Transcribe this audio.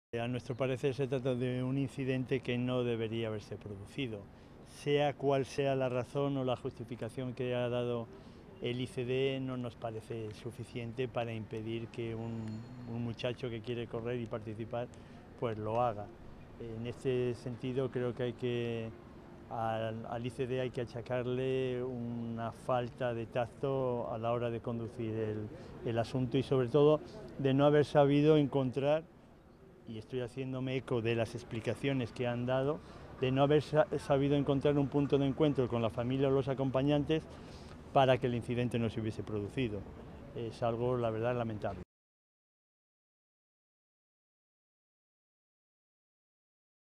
A nuestro parecer se trata de un incidente que no debería haberse producido. Sea cual sea la razón o la justificación que ha dado el ICD, no nos parece suficiente para impedir que un muchacho que quiere correr y participar pues lo haga. En este sentido creo que al ICD hay que achacarle una falta de tacto a la hora de conducir el asunto y sobre todo de no haber sabido encontrar, y estoy haciéndome eco de las explicaciones que han dado, de no haber sabido encontrar un punto de encuentro con la familia o los acompañantes para que el incidente no se hubiese producido. Es algo, la verdad, lamentable.